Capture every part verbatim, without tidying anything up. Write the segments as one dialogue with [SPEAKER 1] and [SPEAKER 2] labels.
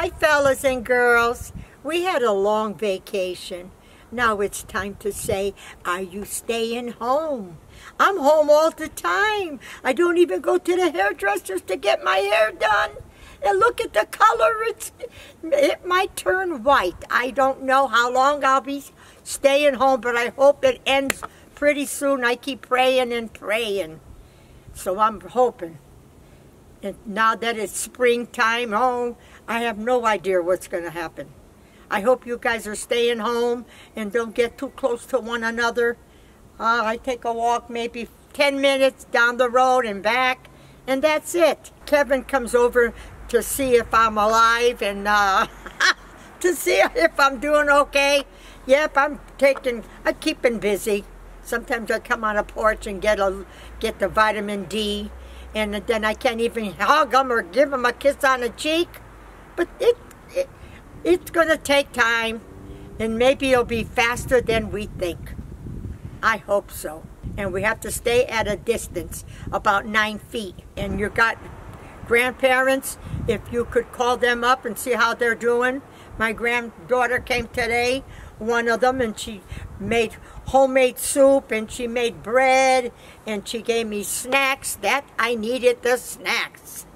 [SPEAKER 1] Hi, fellas and girls. We had a long vacation. Now it's time to say, are you staying home? I'm home all the time. I don't even go to the hairdressers to get my hair done. And look at the color. It's, it might turn white. I don't know how long I'll be staying home, but I hope it ends pretty soon. I keep praying and praying. So I'm hoping. And now that it's springtime, oh, I have no idea what's going to happen. I hope you guys are staying home and don't get too close to one another. Uh, I take a walk maybe ten minutes down the road and back, and that's it. Kevin comes over to see if I'm alive and uh, to see if I'm doing okay. Yep, I'm taking, I'm keeping busy. Sometimes I come on a porch and get a get the vitamin D, and then I can't even hug them or give them a kiss on the cheek. But it, it it's going to take time, and maybe it'll be faster than we think. I hope so. And we have to stay at a distance, about nine feet. And you got grandparents, if you could call them up and see how they're doing. My granddaughter came today, one of them, and she made homemade soup, and she made bread, and she gave me snacks. That I needed the snacks.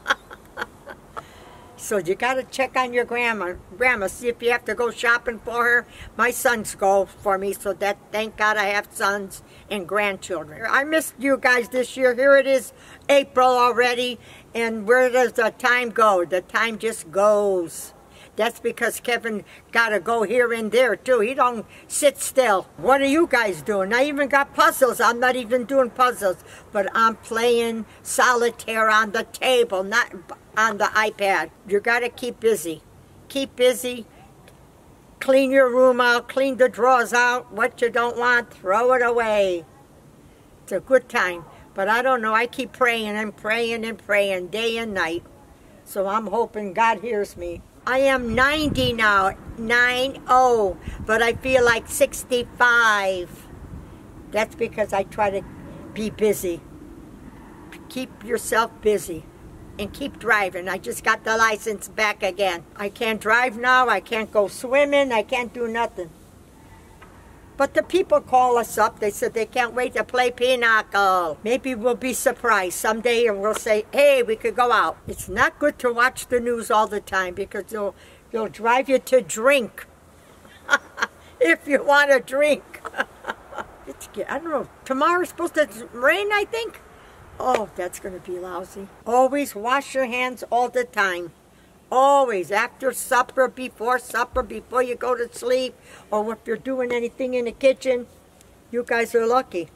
[SPEAKER 1] So you got to check on your grandma, grandma, see if you have to go shopping for her. My sons go for me, so that thank God I have sons and grandchildren. I missed you guys this year. Here it is, April already, and where does the time go? The time just goes. That's because Kevin got to go here and there too. He don't sit still. What are you guys doing? I even got puzzles. I'm not even doing puzzles, but I'm playing solitaire on the table, not on the iPad. You got to keep busy. Keep busy. Clean your room out. Clean the drawers out. What you don't want, throw it away. It's a good time. But I don't know. I keep praying and praying and praying day and night. So I'm hoping God hears me. I am ninety now, nine oh, but I feel like sixty-five. That's because I try to be busy. Keep yourself busy and keep driving. I just got the license back again. I can't drive now, I can't go swimming, I can't do nothing. But the people call us up. They said they can't wait to play pinochle. Maybe we'll be surprised someday and we'll say, hey, we could go out. It's not good to watch the news all the time because they'll, they'll drive you to drink. If you want to drink. It's, I don't know. Tomorrow's supposed to rain, I think. Oh, that's going to be lousy. Always wash your hands all the time. Always, after supper, before supper, before you go to sleep, or if you're doing anything in the kitchen, you guys are lucky.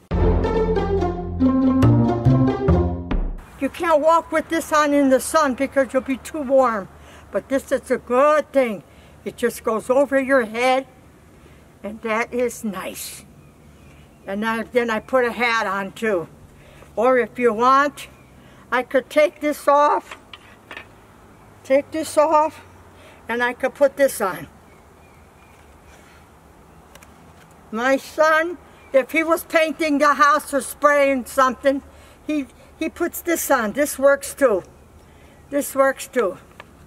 [SPEAKER 1] You can't walk with this on in the sun because you'll be too warm. But this is a good thing. It just goes over your head, and that is nice. And I, then I put a hat on too. Or if you want, I could take this off. Take this off, and I could put this on. My son, if he was painting the house or spraying something, he, he puts this on. This works too. This works too.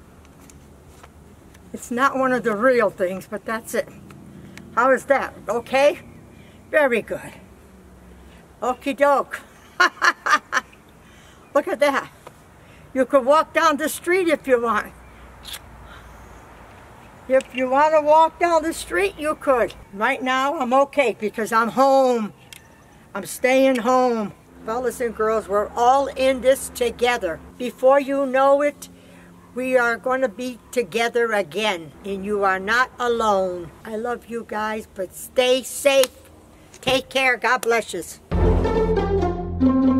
[SPEAKER 1] It's not one of the real things, but that's it. How is that? Okay? Very good. Okie doke. Look at that. You could walk down the street if you want. If you want to walk down the street, you could. Right now, I'm okay because I'm home. I'm staying home. Fellas and girls, we're all in this together. Before you know it, we are going to be together again. And you are not alone. I love you guys, but stay safe. Take care. God bless you.